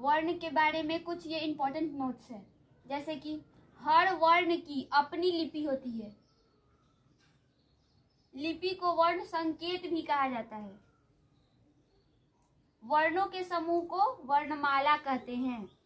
वर्ण के बारे में कुछ ये इंपॉर्टेंट नोट्स है, जैसे कि हर वर्ण की अपनी लिपि होती है। लिपि को वर्ण संकेत भी कहा जाता है। वर्णों के समूह को वर्णमाला कहते हैं।